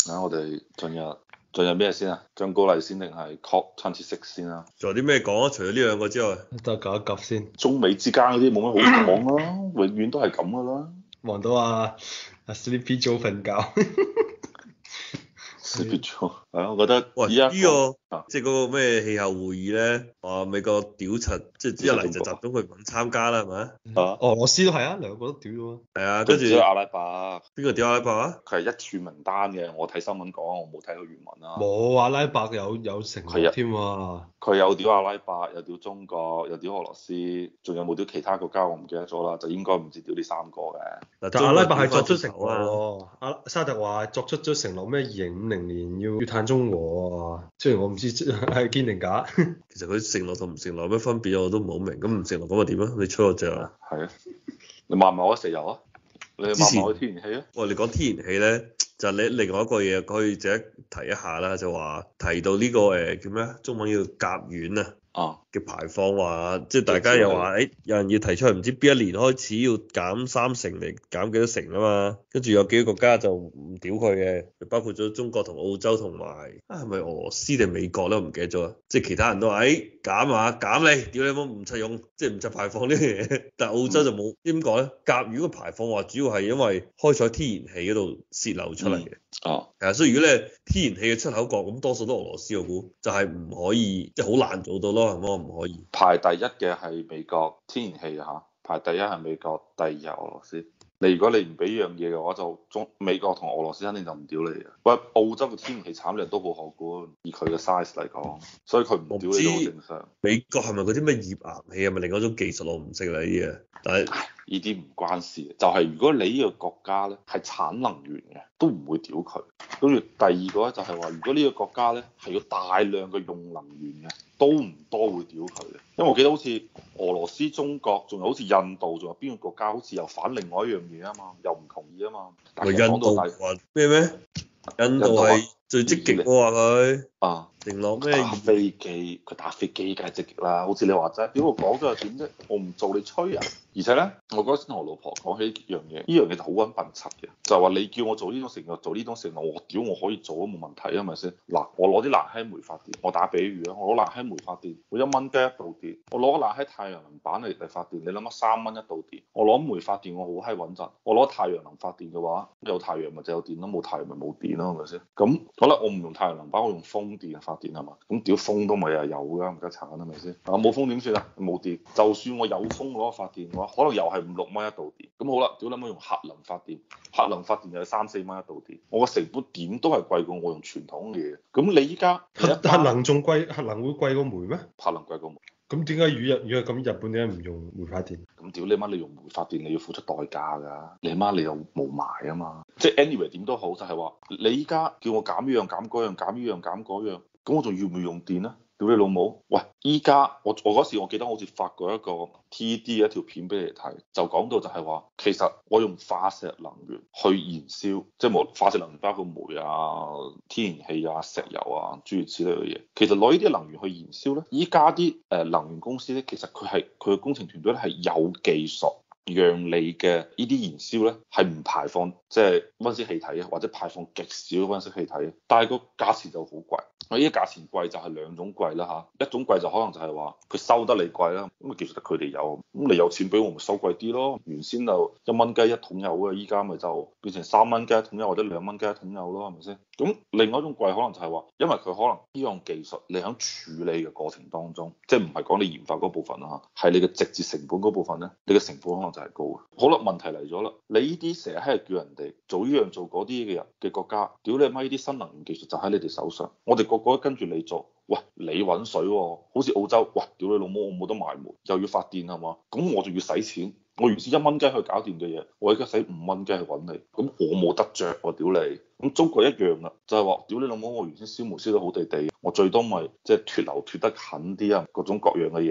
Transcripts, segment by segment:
啊，我哋進入咩先啊？張高麗先定係 COP26先啊？ 仲有啲咩講啊？除咗呢兩個之外， 都夾一夾先。 中美之間嗰啲冇乜好講啦，永遠都係咁噶啦。 望到阿 Sleepy Joe 瞓覺。 別咗，係啊，我覺得喂， 依家呢個啊即係嗰個咩氣候會議咧，話美國屌柒，即係一嚟就集中佢唔肯參加啦，係咪？ 啊， 俄羅斯都係啊，兩個都屌咗啊。 係啊， 跟跟住住阿拉伯， 邊個屌阿拉伯啊？ 佢係一串名單嘅，我睇新聞講，我冇睇佢原文啊。 冇阿拉伯有承諾添喎。 佢有屌阿拉伯，有屌中國，有屌俄羅斯，仲有冇屌其他國家我唔記得咗啦，就應該唔止屌呢三個嘅。 嗱， 但阿拉伯係作出承諾中國屌返轉頭啊！ 喎，沙特話作出咗承諾咩2050年要碳中和啊，雖然我唔知係堅定假。 其實佢承諾同唔承諾有咩分別我都唔好明。咁唔承諾咁又點啊？你吹我脹啊？ 係啊，你買唔買我石油啊？你買唔之前買我天然氣啊？ 我哋講天然氣咧，就你另外一個嘢可以值得提一下啦，就話提到呢個叫咩啊？中文叫甲烷啊。 啊， 嘅排放話，即係大家又話，有人要提出嚟，唔知邊一年開始要減30%嚟減幾多成啊嘛，跟住有幾個國家就唔屌佢嘅，包括咗中國同澳洲同埋係咪俄羅斯定美國咧？我唔記得咗，即係其他人都話，減啊減你，屌你冇唔使用，即係唔使排放呢樣嘢，但係澳洲就冇點講咧？甲烷嘅排放話主要係因為開採天然氣嗰度泄漏出嚟嘅。 啊， 係啊，所以如果你係天然氣嘅出口國，咁多數都俄羅斯，我估就係唔可以，即係好難做到咯，係咪？唔可以。 排第一嘅係美國天然氣嚇，排第一係美國，第二係俄羅斯。如果你唔俾呢樣嘢嘅話，就美國同俄羅斯肯定就唔屌你嘅。喂，澳洲嘅天然氣產量都好可觀，以佢嘅 size 嚟講，所以佢唔屌你都好正常。 美國係咪嗰啲咩頁岩氣係咪另外一種技術？我唔識啦呢啲嘢，但係呢啲唔關事，就係如果你呢個國家咧係產能源嘅，都唔會屌佢。跟住第二個咧就係話，如果呢個國家咧係要大量嘅用能源嘅，都唔多會屌佢嘅。因為我記得好似俄羅斯、中國，仲有好似印度，仲有邊個國家好似又反另外一樣嘢啊嘛，又唔同意啊嘛。但係印度話咩？印度係最積極喎話佢啊， 承諾咩？ 打飛機，佢打飛機梗係積極啦。好似你話齋，屌我講咗又點啫？我唔做你吹啊！而且咧，我嗰時同我老婆講起呢樣嘢，呢樣嘢就好撚笨柒嘅，就係話你叫我做呢種承諾，做呢種承諾，我屌我可以做都冇問題啊，係咪先？嗱，我攞啲爛閪煤發電，我打比喻啊，我攞爛閪煤發電，我1蚊雞一度電，我攞爛閪太陽能板嚟發電，你諗下3蚊一度電，我攞煤發電我好閪穩陣，我攞太陽能發電嘅話，有太陽咪就有電咯，冇太陽咪冇電咯，係咪先？咁好啦，我唔用太陽能板，我用風電發電係嘛？咁屌風都咪又有㗎，唔得慘係咪先？啊冇風點算啊？冇電，就算我有風攞發電嘅話，可能又係5、6蚊一度電。咁好啦，屌你媽用核能發電，核能發電又係3、4蚊一度電，我個成本點都係貴過我用傳統嘅嘢。咁你依家核能仲貴，核能會貴過煤咩？ 核能貴過煤。 咁點解如果咁日本點解唔用煤發電？ 咁屌你媽，你用煤發電你要付出代價㗎，你媽你又冇埋啊嘛。即係 anyway 點都好，就係話你依家叫我減呢樣減嗰樣，減呢樣減嗰樣，咁我仲要唔要用電啊？屌你老母！喂，依家我嗰時我記得我好似發過一個 TD 一條片俾你睇，就講到就係話，其實我用化石能源去燃燒，即係冇化石能源包括煤啊、天然氣啊、石油啊諸如此類嘅嘢。其實攞呢啲能源去燃燒咧，依家啲能源公司咧，其實佢嘅工程團隊咧係有技術，讓你嘅呢啲燃燒咧係唔排放即係溫室氣體啊，或者排放極少溫室氣體，但係個價錢就好貴。呢啲價錢貴就係兩種貴啦嚇，一種貴就可能就係話佢收得你貴啦，咁啊其實得佢哋有，咁你有錢俾我咪收貴啲咯。原先就1蚊雞一桶油嘅，依家咪就變成3蚊雞一桶油或者2蚊雞一桶油咯，係咪先？咁另外一種貴可能就係話，因為佢可能呢樣技術你喺處理嘅過程當中，即係唔係講你研發嗰部分啦嚇，係你嘅直接成本嗰部分咧，你嘅成本可能就係高嘅。好啦，問題嚟咗啦，你呢啲成日係叫人哋做呢樣做嗰啲嘅人嘅國家，屌你媽！呢啲新能源技術就喺你哋手上，我哋個個都跟住你做。喂，你揾水喎、哦，好似澳洲，喂，屌你老母，我冇得賣煤，又要發電係嘛？咁我就要使錢。我原先1蚊雞去搞掂嘅嘢，我而家使5蚊雞去揾你，咁我冇得着喎，屌你！咁中國一樣啦，就係話，屌你老母，我原先燒煤燒得好地地，我最多咪即係脫硫脫得近啲啊，各種各樣嘅嘢。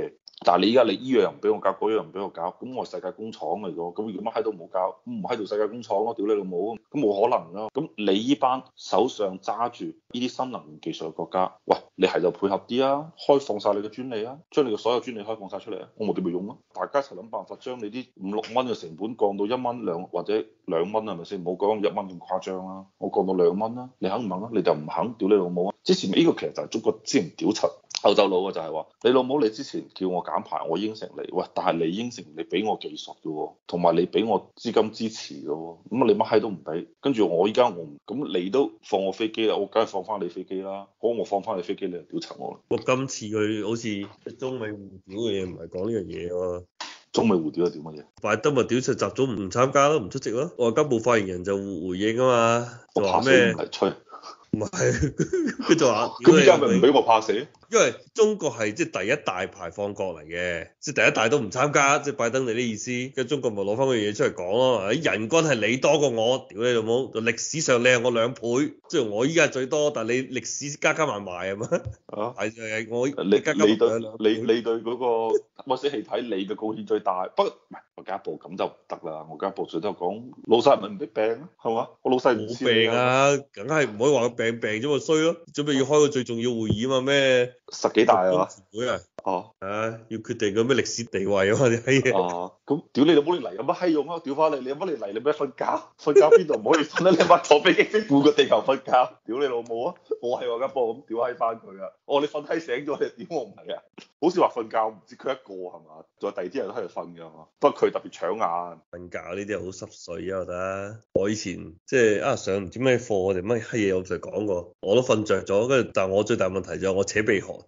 但係你依家你依樣又唔俾我搞，嗰樣又唔俾我搞，咁我係世界工廠嚟㗎，咁如果乜閪都冇搞，咁唔喺度世界工廠咯，屌你老母，咁冇可能咯。咁你依班手上揸住呢啲新能源技術嘅國家，喂，你係就配合啲啊，開放晒你嘅專利啊，將你嘅所有專利開放晒出嚟啊，我冇點咪用啊，大家一齊諗辦法將你啲5、6蚊嘅成本降到1蚊或者2蚊係咪先？唔好講1蚊咁誇張啦，我降到2蚊啦，你肯唔肯啊？你就唔肯，屌你老母啊！之前呢個其實就係中國之前屌柒歐洲佬嘅，就係話你老母，你之前叫我減排，我應承你，喂，但係你應承你俾我技術嘅喎，同埋你俾我資金支持嘅喎，咁你乜閪都唔俾，跟住我依家我唔，咁你都放我飛機啦，我梗係放翻你飛機啦，好，我放翻你飛機，你就屌柒我啦。 不過今次佢好似中美互屌嘅嘢唔係講呢樣嘢喎。 中美互屌係屌乜嘢？ 拜登咪屌出習總唔參加咯，唔出席咯。外交部發言人就回應啊嘛， 我怕死就話咩唔？係吹， 唔係，佢就話咁依家咪唔俾我怕死？ 因為中國係即係第一大排放國嚟嘅，即係第一大都唔參加，即係拜登你啲意思，跟住中國咪攞翻嗰樣嘢出嚟講咯。喺人均係你多過我，屌你老母！歷史上你係我2倍，即係我依家係最多，但係你歷史加加埋埋係嘛？ 啊！ 係我你加加埋埋你對兩倍你對嗰個溫室氣體你嘅貢獻最大，不過唔係我家部咁就唔得啦。我家部最多講老細係咪唔俾病啊？係嘛？我老細唔冇知你病啊，梗係唔可以話佢病啫嘛衰咯，準備要開個最重要會議啊嘛咩 10幾大啊嘛？ 會啊， 哦要決定個咩歷史地位啊嘛啲閪嘢。 哦，咁屌你老母你嚟有乜閪用啊？屌翻你，你有乜你嚟你咩瞓覺？瞓覺邊度唔可以瞓啊？你乜坐飛機飛半個地球瞓覺？屌你老母啊！我係我家部咁屌閪翻佢啊！哦你瞓閪醒咗你屌我唔係啊？好似話瞓覺唔知佢一個係嘛？仲有第二啲人都喺度瞓㗎嘛？不過佢特別搶眼。 瞓覺呢啲好濕碎啊，我覺得。我以前即係上唔知咩課，我哋乜閪嘢我就講過，我都瞓着咗，跟住但係我最大問題就係我扯鼻鼾。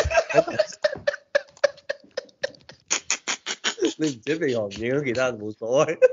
你唔扯鼻鼾唔影響其他人冇所謂。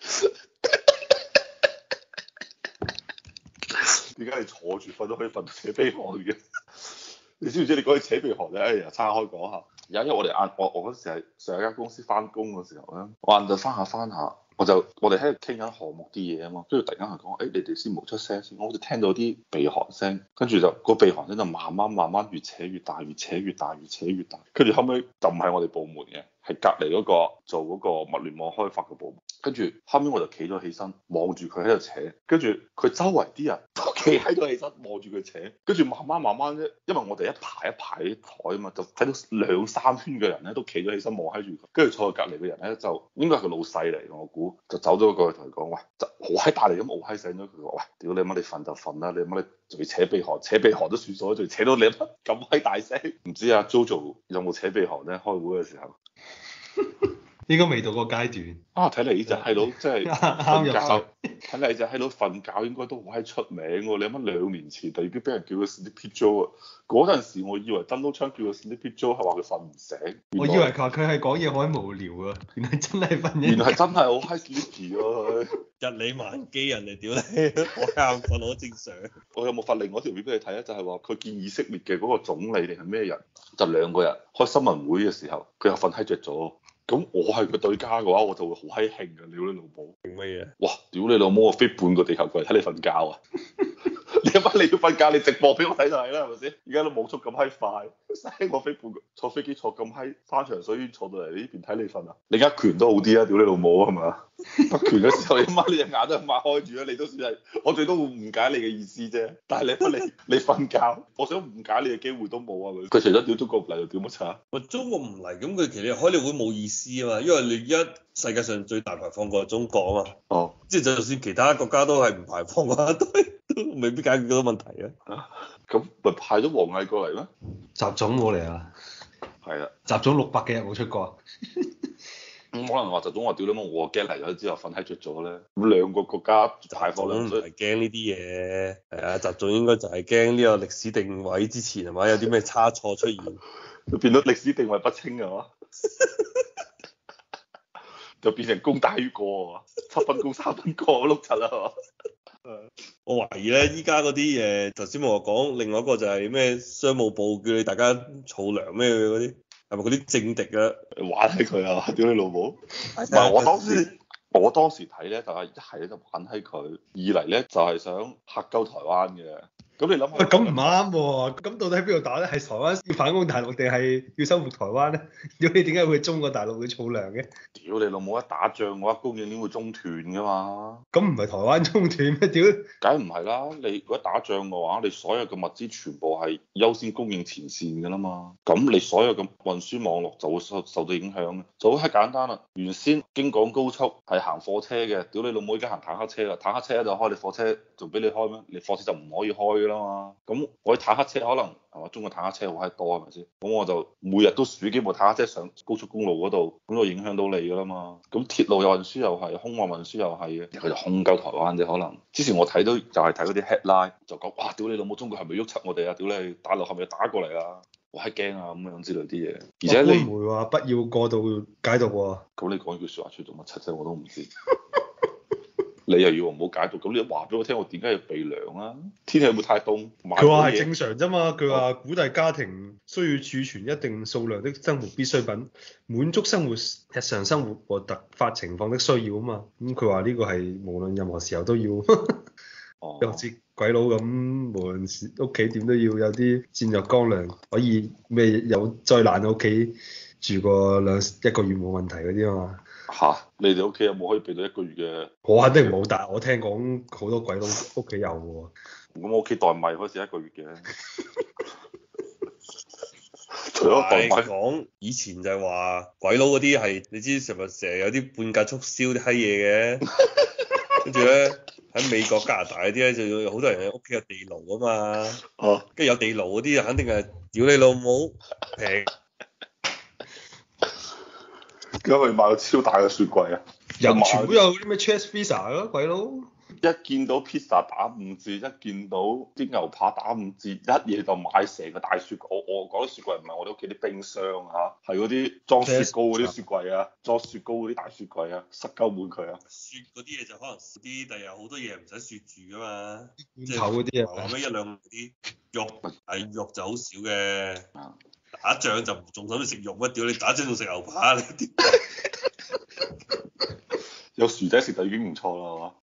點解你坐住瞓都可以瞓到扯鼻鼾嘅？你知唔知你講起扯鼻鼾咧？哎呀，岔開講下。有一日我哋我嗰時係上一間公司翻工嘅時候咧，我晏晝翻下，我哋喺度傾緊項目啲嘢啊嘛，跟住突然間係講，你哋先冇出聲先，我好似聽到啲鼻鼾聲，跟住就個鼻鼾聲就慢慢越扯越大，越扯越大，越扯越大，跟住後尾就唔係我哋部門嘅，係隔離嗰個做嗰個物聯網開發嘅部門，跟住後尾我就企咗起身望住佢喺度扯，跟住佢周圍啲人都企喺度起身望住佢扯，跟住慢慢啫，因為我哋一排一排啲台啊嘛，就睇到2、3圈嘅人咧都企咗起身望喺住佢，跟住坐喺隔離嘅人咧就應該係個老細嚟，我估就走咗過去同佢講，喂，就好閪大力咁敖閪醒咗佢，話喂，屌你媽你瞓就瞓啦，你媽你仲要扯鼻鼾，扯鼻鼾都算數，仲要扯到你乜咁閪大聲，唔知阿 Jojo 有冇扯鼻鼾咧？開會嘅時候。 應該未到個階段。 啊！睇嚟呢隻閪佬真係啱入手。 睇嚟呢隻閪佬瞓覺應該都好閪出名喎。你乜2年前就已經俾人叫佢 Sleepy Joe 啊？嗰陣時我以為 Donald Trump 叫佢 Sleepy Joe 係話佢瞓唔醒。 我以為佢係講嘢好閪無聊啊，原來真係瞓原來係真係好閪 sleepy 喎。 日理萬機人嚟屌你，我啱瞓好正常。 我有冇發另外一條片俾你睇啊？就係話佢見以色列嘅嗰個總理定係咩人，就2個人開新聞會嘅時候，佢又瞓閪着咗。咁我係佢對家嘅話，我就會好閪興嘅，屌你老母！ 做乜嘢？ 哇！屌你老母！我飛半個地球過嚟睇你瞓覺啊！你阿媽你要瞓覺，你直播俾我睇就係啦，係咪先？而家都網速咁閪快，使我飛半個坐飛機坐咁閪山長水遠坐到嚟呢邊睇你瞓啊！你而家拳都好啲啊！屌你老母係嘛？得拳嘅時候，你媽你隻眼都擘開住啊！你都算係我最多會誤解你嘅意思啫。但係你瞓覺，我想誤解你嘅機會都冇啊！佢除咗屌中國唔嚟，又屌乜柒？ 喂，中國唔嚟咁佢其實開你會冇意思啊嘛，因為你而家世界上最大排放國係中國啊嘛。 哦， 即係就算其他國家都係唔排放嘅話，都未必解決到問題啊。 咁咪派咗王毅過嚟咩？ 習總冇嚟啊？ 係啊， 習總600幾日冇出國。 咁可能話習總話屌你媽，我驚嚟咗之後瞓喺着咗咧。咁2個國家排放量， 唔係驚呢啲嘢，係啊，習總應該就係驚呢個歷史定位之前係嘛，有啲咩差錯出現， 就變到歷史定位不清係嘛？就變成功大於過啊，7分功3分過碌柒啦係嘛？ 我懷疑咧，依家嗰啲頭先我話講，另外一個就係咩商務部叫你大家儲糧咩嗰啲，係咪嗰啲政敵啊？ 玩喺佢啊！屌你老母！唔係我當時睇咧，就係一係咧就玩喺佢，二嚟咧就係想嚇鳩台灣嘅。 咁你諗下， 喂，咁唔啱喎，咁到底喺邊度打咧？係台灣要反攻大陸定係要收復台灣咧？屌你點解會中國大陸會儲糧嘅？ 屌你老母！一打仗嘅話，供應鏈會中斷噶嘛？ 咁唔係台灣中斷咩？屌！ 梗唔係啦！你如果打仗嘅話，你所有嘅物資全部係優先供應前線㗎啦嘛。咁你所有嘅運輸網絡就會受到影響嘅。就好閪簡單啦。原先京廣高速係行貨車嘅，屌你老母而家行坦克車啦！坦克車喺度開，你貨車仲俾你開咩？你貨車就唔可以開㗎啦嘛。咁我啲坦克車可能係嘛？中國坦克車好閪多係咪先？咁我就每日都數幾部坦克車上高速公路嗰度，咁就影響到你㗎啦嘛。咁鐵路運輸又係，空運運輸又係嘅，佢就空鳩台灣啫可能。之前我睇到就係睇嗰啲 headline 就講，哇！屌你老母，中國係咪喐柒我哋啊？屌你大陸係咪打過嚟啊？我係驚啊咁樣之類啲嘢。而且你會話不要過度解讀喎。 咁你講句説話出做乜柒啫？我都唔知。你又要我唔好解讀，咁你話俾我聽，我點解要備糧啊？天氣有冇太凍？ 佢話係正常啫嘛。佢話鼓勵家庭需要儲存一定數量的生活必需品，滿足生活日常生活和突發情況的需要啊嘛。咁佢話呢個係無論任何時候都要。好似鬼佬咁，無論屋企點都要有啲戰略乾糧，可以咩有災難喺屋企住個一個月冇問題嗰啲啊嘛。 嚇！你哋屋企有冇可以備到一個月嘅？ 我肯定冇，但係我聽講好多鬼佬屋企有喎。 咁我屋企袋米開始一個月嘅。除咗袋米講，以前就係話鬼佬嗰啲係，你知成日有啲半價促銷啲閪嘢嘅，跟住咧喺美國加拿大嗰啲咧就有好多人喺屋企有地牢啊嘛。哦。跟住有地牢嗰啲就肯定係屌你老母平。 因為買個超大嘅雪櫃啊！ 人全部有啲咩 cheese pizza 咯，鬼佬一見到 pizza 打5折，一見到啲牛扒打5折，一嘢就買成個大雪櫃。我講啲雪櫃唔係我哋屋企啲冰箱嚇，係嗰啲裝雪糕嗰啲雪櫃啊，裝雪糕嗰啲大雪櫃啊，塞鳩滿佢啊！雪嗰啲嘢就可能少啲，但係有好多嘢唔使雪住噶嘛， 罐頭嗰啲啊， 話咩一兩啲肉係肉就好少嘅。打仗就唔仲想你食肉乜？屌你打仗仲食牛扒你啲，有薯仔食就已經唔錯啦，係嘛？